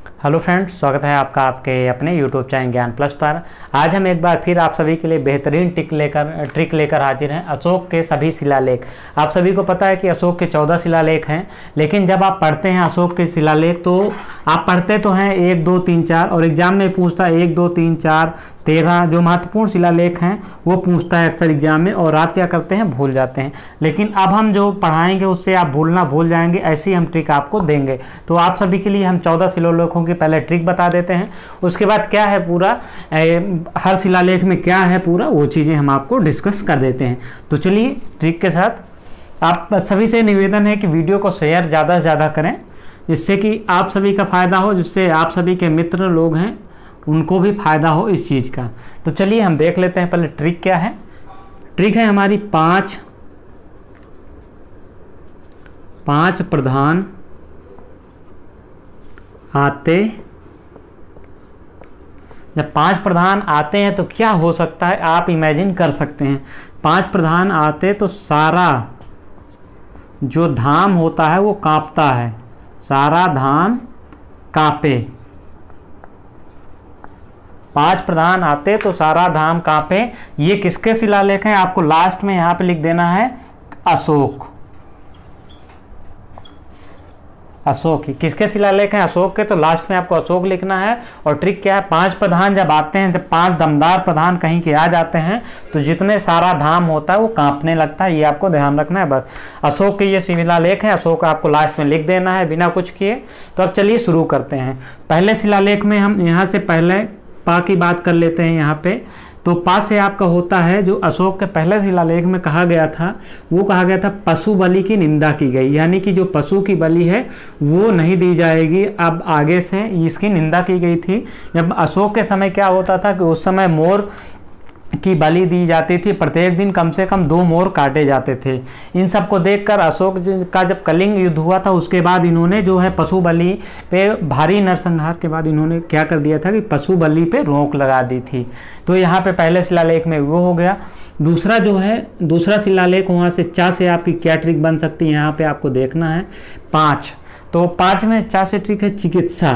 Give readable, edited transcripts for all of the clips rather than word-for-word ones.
Hello friends, स्वागत है आपका आपके अपने यूट्यूब चैनल ज्ञान प्लस पर। आज हम एक बार फिर आप सभी के लिए बेहतरीन ट्रिक लेकर हाजिर हैं। अशोक के सभी शिलालेख। आप सभी को पता है कि अशोक के 14 शिलालेख हैं, लेकिन जब आप पढ़ते हैं अशोक के शिलालेख तो आप पढ़ते तो हैं 1 2 3 4 और एग्जाम में पूछता है 1 2 3 4 13 जो महत्वपूर्ण शिलालेख हैं वो पूछता है अक्सर एग्जाम में, और आप क्या करते हैं, भूल जाते हैं। लेकिन अब हम जो पढ़ाएंगे उससे आप भूलना भूल जाएंगे, ऐसी हम ट्रिक आपको देंगे। तो आप सभी के लिए हम 14 शिलालेखों की पहले ट्रिक बता देते हैं, उसके बाद क्या है पूरा हर शिलालेख में क्या है पूरा वो चीज़ें हम आपको डिस्कस कर देते हैं। तो चलिए ट्रिक के साथ आप सभी से निवेदन है कि वीडियो को शेयर ज़्यादा से ज़्यादा करें, जिससे कि आप सभी का फ़ायदा हो, जिससे आप सभी के मित्र लोग हैं उनको भी फायदा हो इस चीज़ का। तो चलिए हम देख लेते हैं पहले ट्रिक क्या है। ट्रिक है हमारी पांच प्रधान आते। जब 5 प्रधान आते हैं तो क्या हो सकता है, आप इमेजिन कर सकते हैं। 5 प्रधान आते तो सारा जो धाम होता है वो कांपता है, सारा धाम कांपे। 5 प्रधान आते तो सारा धाम कांपे। ये किसके शिलालेख हैं, आपको लास्ट में यहाँ पे लिख देना है अशोक। अशोक ही किसके शिलालेख हैं, अशोक के, तो लास्ट में आपको अशोक लिखना है। और ट्रिक क्या है, 5 प्रधान जब आते हैं, जब 5 दमदार प्रधान कहीं के आ जाते हैं तो जितने सारा धाम होता है वो कांपने लगता है, ये आपको ध्यान रखना है बस। अशोक के ये शिलालेख है, अशोक आपको लास्ट में लिख देना है बिना कुछ किए। तो अब चलिए शुरू करते हैं। पहले शिलालेख में हम यहाँ से पहले पा की बात कर लेते हैं। यहाँ पे तो पा से आपका होता है जो अशोक के पहले शिलालेख में कहा गया था, वो कहा गया था पशु बलि की निंदा की गई, यानी कि जो पशु की बलि है वो नहीं दी जाएगी, अब आगे से इसकी निंदा की गई थी। जब अशोक के समय क्या होता था कि उस समय मोर की बलि दी जाती थी, प्रत्येक दिन कम से कम 2 मोर काटे जाते थे। इन सब को देखकर अशोक का जब कलिंग युद्ध हुआ था उसके बाद इन्होंने जो है पशु बलि पे भारी नरसंहार के बाद इन्होंने क्या कर दिया था कि पशु बलि पे रोक लगा दी थी। तो यहाँ पे पहले शिलालेख में वो हो गया। दूसरा जो है दूसरा शिलालेख, वहाँ से चा से आपकी क्या ट्रिक बन सकती है यहाँ पे आपको देखना है 5। तो 5 में चा से ट्रिक है चिकित्सा।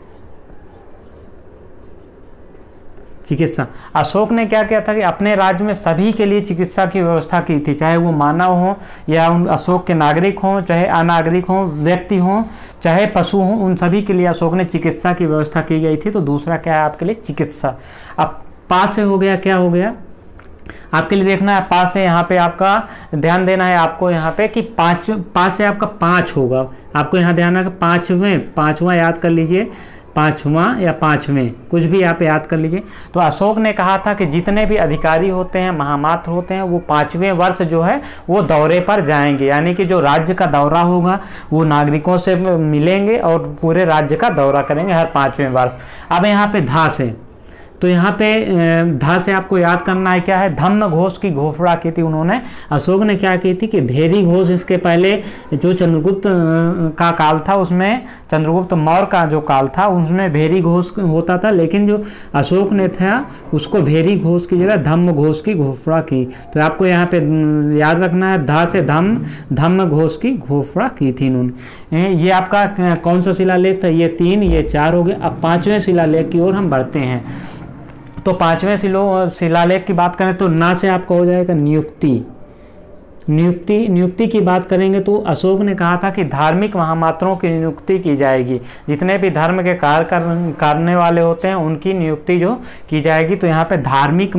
चिकित्सा अशोक ने क्या किया था कि अपने राज्य में सभी के लिए चिकित्सा की व्यवस्था की थी, चाहे वो मानव हो या उन अशोक के नागरिक हों, चाहे अनागरिक हों, व्यक्ति हों, चाहे पशु हों, उन सभी के लिए अशोक ने चिकित्सा की व्यवस्था की गई थी। तो दूसरा क्या है आपके लिए चिकित्सा। अब पास से हो गया, क्या हो गया आपके लिए देखना है, पास से यहाँ पे आपका ध्यान देना है आपको यहाँ पे कि 5 पास से आपका 5 होगा, आपको यहाँ ध्यान रखना 5वां याद कर लीजिए, 5वां या 5वें कुछ भी आप याद कर लीजिए। तो अशोक ने कहा था कि जितने भी अधिकारी होते हैं, महामात्र होते हैं, वो 5वें वर्ष जो है वो दौरे पर जाएंगे, यानी कि जो राज्य का दौरा होगा वो नागरिकों से मिलेंगे और पूरे राज्य का दौरा करेंगे हर 5वें वर्ष। अब यहाँ पे धा से, तो यहाँ पे धा से आपको याद करना है क्या है, धम्म घोष की घोषणा की थी उन्होंने। अशोक ने क्या की थी कि भेरी घोष, इसके पहले जो चंद्रगुप्त का काल था उसमें, चंद्रगुप्त मौर्य का जो काल था उसमें भेरी घोष होता था, लेकिन जो अशोक ने था उसको भेरी घोष की जगह धम्म घोष की घोषणा की। तो आपको यहाँ पे याद रखना है धा से धम्म घोष की घोषणा की थी इन्होंने। ये आपका कौन सा शिलालेख था, ये 3 ये 4 हो गए। अब 5वें शिलालेख की ओर हम बढ़ते हैं। तो 5वें शिलालेख की बात करें तो ना से आपका हो जाएगा नियुक्ति। नियुक्ति की बात करेंगे तो अशोक ने कहा था कि धार्मिक महामात्रों की नियुक्ति की जाएगी, जितने भी धर्म के कार्य करने वाले होते हैं उनकी नियुक्ति जो की जाएगी। तो यहाँ पे धार्मिक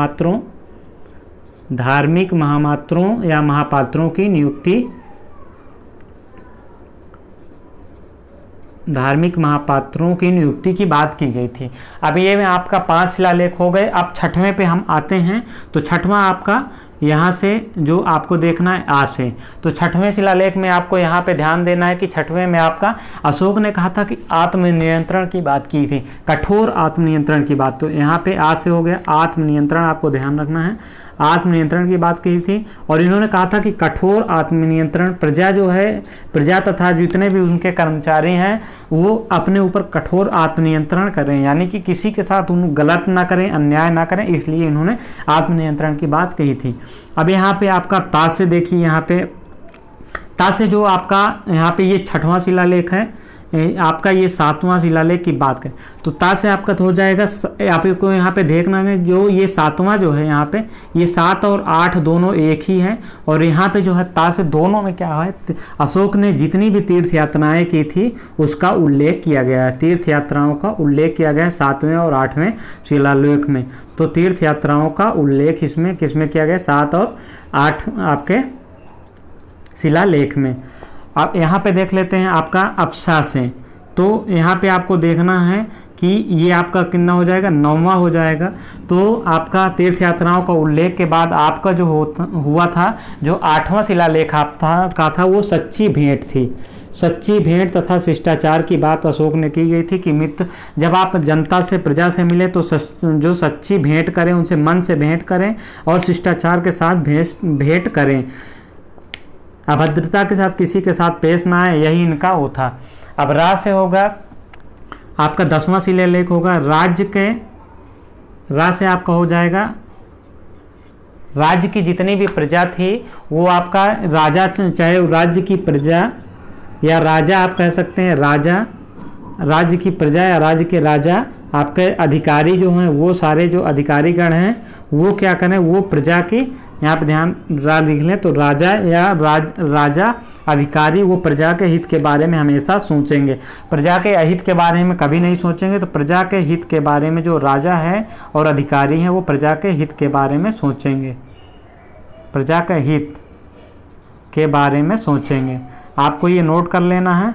महामात्रों या महापात्रों की नियुक्ति, धार्मिक महापात्रों की नियुक्ति की बात की गई थी। अब ये में आपका 5 शिलालेख हो गए। अब 6वें पे हम आते हैं। तो 6वां आपका यहाँ से जो आपको देखना है आ से, तो 6वें शिलालेख में आपको यहाँ पे ध्यान देना है कि 6वें में आपका अशोक ने कहा था कि आत्मनियंत्रण की बात की थी, कठोर आत्मनियंत्रण की बात। तो यहाँ पे आ से हो गया आत्मनियंत्रण, आपको ध्यान रखना है, आत्मनियंत्रण की बात की थी। और इन्होंने कहा था कि कठोर आत्मनियंत्रण, प्रजा जो है, प्रजा तथा जितने भी उनके कर्मचारी हैं वो अपने ऊपर कठोर आत्मनियंत्रण करें, यानी कि किसी के साथ उन गलत ना करें, अन्याय ना करें, इसलिए इन्होंने आत्मनियंत्रण की बात कही थी। अब यहाँ पे आपका ता से देखिए, यहाँ पे ता से जो आपका यहाँ पे ये 6वां शिलालेख है, आपका ये 7वां शिलालेख की बात करें तो ता से आपका तो हो जाएगा, आपको यहाँ पे देखना है जो ये 7वां जो है यहाँ पे ये 7 और 8 दोनों एक ही है, और यहाँ पे जो है ता से दोनों में क्या है, अशोक ने जितनी भी तीर्थ यात्राएं की थी उसका उल्लेख किया गया है, तीर्थ यात्राओं का उल्लेख किया गया है 7वें और 8वें शिलालेख में। तो तीर्थ यात्राओं का उल्लेख इसमें किसमें किया गया, 7 और 8 आपके शिलालेख में। अब यहाँ पे देख लेते हैं आपका अपसा से, तो यहाँ पे आपको देखना है कि ये आपका कितना हो जाएगा, 9वां हो जाएगा। तो आपका तीर्थ यात्राओं का उल्लेख के बाद आपका जो हुआ था जो 8वां शिलालेख था वो सच्ची भेंट थी। सच्ची भेंट तथा शिष्टाचार की बात अशोक ने की गई थी कि मित्र जब आप जनता से प्रजा से मिले तो जो सच्ची भेंट करें उनसे मन से भेंट करें और शिष्टाचार के साथ भेंट करें, अभद्रता के साथ किसी के साथ पेश ना आए, यही इनका वो था। अब राज से होगा आपका 10वां शिलालेख होगा राज्य के, राज से आपका हो जाएगा राज्य की जितनी भी प्रजा थी वो आपका राजा, चाहे राज्य की प्रजा या राजा आप कह सकते हैं, राजा राज्य की प्रजा या राज्य के राजा, आपके अधिकारी जो हैं वो सारे जो अधिकारीगण हैं वो क्या करें, वो प्रजा की, यहाँ पे ध्यान राज लिख लें, तो राजा या राजा अधिकारी वो प्रजा के हित के बारे में हमेशा सोचेंगे, प्रजा के अहित के बारे में कभी नहीं सोचेंगे। तो प्रजा के हित के बारे में जो राजा है और अधिकारी हैं वो प्रजा के हित के बारे में सोचेंगे, प्रजा के हित के बारे में सोचेंगे, आपको ये नोट कर लेना है।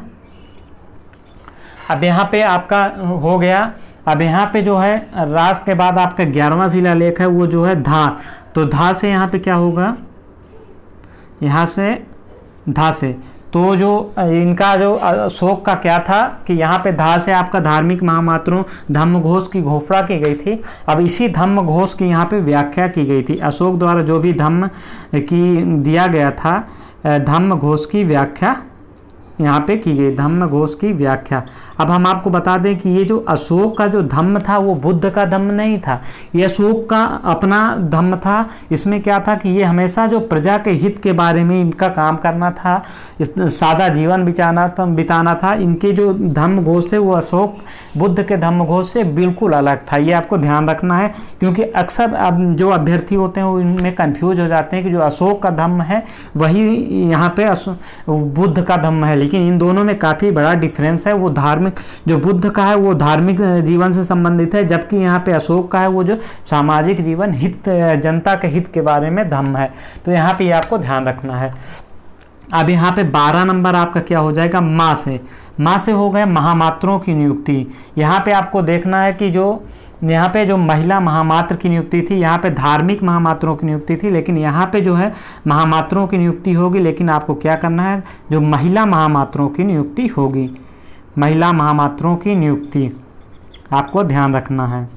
अब यहाँ पे आपका हो गया। अब यहाँ पे जो है राज के बाद आपका 11वां शिलालेख है वो जो है धा, तो धा से यहाँ पे क्या होगा, यहाँ से धा से, तो जो इनका जो अशोक का क्या था कि यहाँ पे धा से आपका धार्मिक महामात्रों धम्मघोष की घोषणा की गई थी। अब इसी धम्मघोष की यहाँ पे व्याख्या की गई थी, अशोक द्वारा जो भी धम्म की दिया गया था, धम्मघोष की व्याख्या यहाँ पे की गई, धम्मघोष की व्याख्या। अब हम आपको बता दें कि ये जो अशोक का जो धम्म था वो बुद्ध का धम्म नहीं था, ये अशोक का अपना धम्म था। इसमें क्या था कि ये हमेशा जो प्रजा के हित के बारे में इनका काम करना था, सादा जीवन बिताना था। इनके जो धम्मघोष है वो अशोक बुद्ध के धम्मघोष से बिल्कुल अलग था, ये आपको ध्यान रखना है, क्योंकि अक्सर अब जो अभ्यर्थी होते हैं वो इनमें कन्फ्यूज हो जाते हैं कि जो अशोक का धम्म है वही यहाँ पे बुद्ध का धम्म है, लेकिन इन दोनों में काफ़ी बड़ा डिफरेंस है। वो धार्मिक, जो बुद्ध का है वो धार्मिक जीवन से संबंधित है, जबकि यहाँ पे अशोक का है वो जो सामाजिक जीवन, हित, जनता के हित के बारे में धम्म है। तो यहाँ पे आपको ध्यान रखना है। अब यहाँ पे 12 नंबर आपका क्या हो जाएगा, माँ से। माँ से हो गए महामात्रों की नियुक्ति। यहाँ पे आपको देखना है कि जो यहाँ पे जो महिला महामात्र की नियुक्ति थी, यहाँ पे धार्मिक महामात्रों की नियुक्ति थी, लेकिन यहाँ पे जो है महामात्रों की नियुक्ति होगी, लेकिन आपको क्या करना है, जो महिला महामात्रों की नियुक्ति होगी, महिला महामात्रों की नियुक्ति आपको ध्यान रखना है।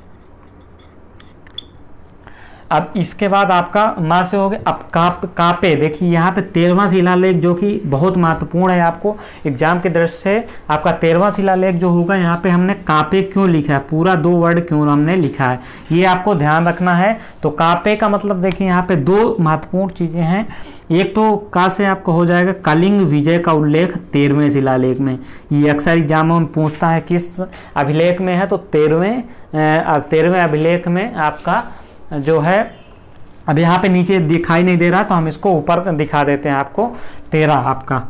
अब इसके बाद आपका माँ से हो गए। अब कापे, देखिए यहाँ पे 13वां शिलालेख जो कि बहुत महत्वपूर्ण है आपको एग्जाम के दृष्टि से। आपका 13वां शिलालेख जो होगा, यहाँ पे हमने कापे क्यों लिखा है, पूरा 2 वर्ड क्यों हमने लिखा है, ये आपको ध्यान रखना है। तो कापे का मतलब देखिए यहाँ पे 2 महत्वपूर्ण चीज़ें हैं। एक तो का से आपको हो जाएगा कलिंग विजय का उल्लेख 13वें शिलालेख में, ये अक्सर एग्जामों में पूछता है किस अभिलेख में है, तो 13वें अभिलेख में आपका जो है, अब यहाँ पे नीचे दिखाई नहीं दे रहा तो हम इसको ऊपर दिखा देते हैं आपको। 13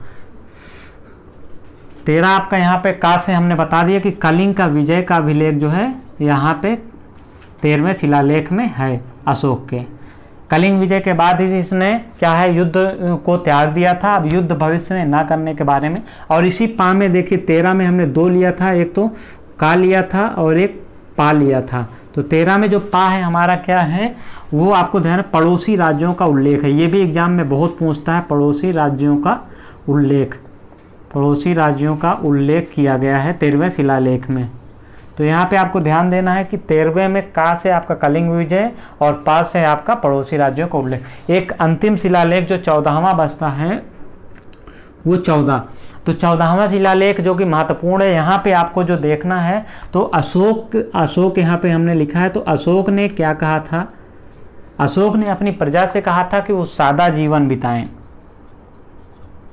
आपका यहाँ पे का से हमने बता दिया कि कलिंग का विजय का अभिलेख जो है यहाँ पे 13वें शिलालेख में है अशोक के। कलिंग विजय के बाद ही इसने क्या है, युद्ध को त्याग दिया था, अब युद्ध भविष्य में ना करने के बारे में। और इसी पा में देखिए 13 में हमने 2 लिया था, एक तो का लिया था और एक पा लिया था। तो 13 में जो पा है हमारा क्या है, वो आपको ध्यान, पड़ोसी राज्यों का उल्लेख है। ये भी एग्जाम में बहुत पूछता है, पड़ोसी राज्यों का उल्लेख, पड़ोसी राज्यों का उल्लेख किया गया है 13वें शिलालेख में। तो यहाँ पे आपको ध्यान देना है कि 13वें में का से आपका कलिंग विजय और पा से आपका पड़ोसी राज्यों का उल्लेख। एक अंतिम शिलालेख जो 14वां बचता है वो 14, तो 14वां शिलालेख जो कि महत्वपूर्ण है, यहाँ पे आपको जो देखना है तो अशोक यहाँ पे हमने लिखा है। तो अशोक ने क्या कहा था, अशोक ने अपनी प्रजा से कहा था कि वो सादा जीवन बिताएं,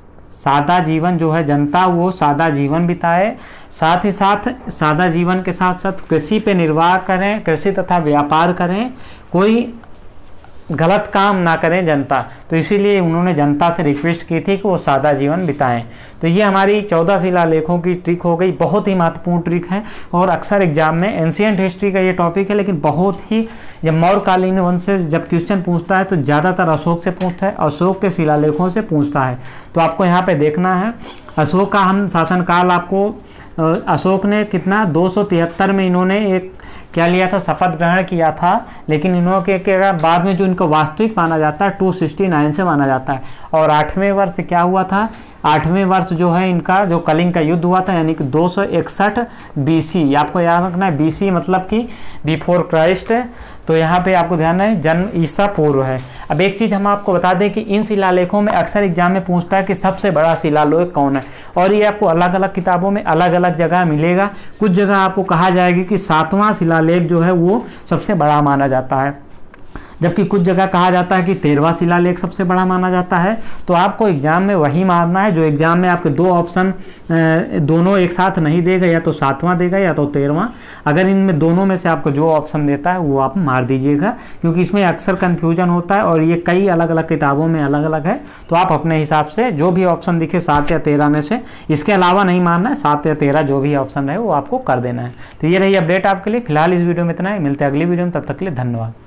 सादा जीवन जो है जनता वो सादा जीवन बिताए, साथ ही साथ सादा जीवन के साथ साथ कृषि पे निर्वाह करें, कृषि तथा व्यापार करें, कोई गलत काम ना करें जनता। तो इसीलिए उन्होंने जनता से रिक्वेस्ट की थी कि वो सादा जीवन बिताएं। तो ये हमारी 14 शिलालेखों की ट्रिक हो गई, बहुत ही महत्वपूर्ण ट्रिक है और अक्सर एग्जाम में एंशिएंट हिस्ट्री का ये टॉपिक है, लेकिन बहुत ही जब मौर्यकालीन वंश से जब क्वेश्चन पूछता है तो ज़्यादातर अशोक से पूछता है, अशोक के शिलालेखों से पूछता है। तो आपको यहाँ पे देखना है अशोक का हम शासनकाल आपको, अशोक ने कितना 273 में इन्होंने एक क्या लिया था, शपथ ग्रहण किया था, लेकिन इन्होंने क्या बाद में जो इनको वास्तविक माना जाता है 269 से माना जाता है। और 8वें वर्ष क्या हुआ था, 8वें वर्ष जो है इनका जो कलिंग का युद्ध हुआ था, यानी कि 261 BC। आपको याद रखना है BC मतलब कि बिफोर क्राइस्ट, तो यहाँ पे आपको ध्यान है जन्म ईसा पूर्व है। अब एक चीज़ हम आपको बता दें कि इन शिलालेखों में अक्सर एग्जाम में पूछता है कि सबसे बड़ा शिलालेख कौन है, और ये आपको अलग अलग किताबों में अलग अलग जगह मिलेगा। कुछ जगह आपको कहा जाएगा कि 7वां शिलालेख जो है वो सबसे बड़ा माना जाता है, जबकि कुछ जगह कहा जाता है कि 13वां शिलालेख सबसे बड़ा माना जाता है। तो आपको एग्जाम में वही मारना है जो एग्जाम में आपके दो ऑप्शन दोनों एक साथ नहीं देगा, या तो 7वां देगा या तो 13वां। अगर इनमें दोनों में से आपको जो ऑप्शन देता है वो आप मार दीजिएगा, क्योंकि इसमें अक्सर कन्फ्यूजन होता है और ये कई अलग अलग किताबों में अलग अलग है। तो आप अपने हिसाब से जो भी ऑप्शन दिखे 7 या 13 में से, इसके अलावा नहीं मारना है, 7 या 13 जो भी ऑप्शन रहे वो आपको कर देना है। तो ये रही अपडेट आपके लिए। फिलहाल इस वीडियो में इतना ही, मिलते हैं अगली वीडियो में, तब तक के लिए धन्यवाद।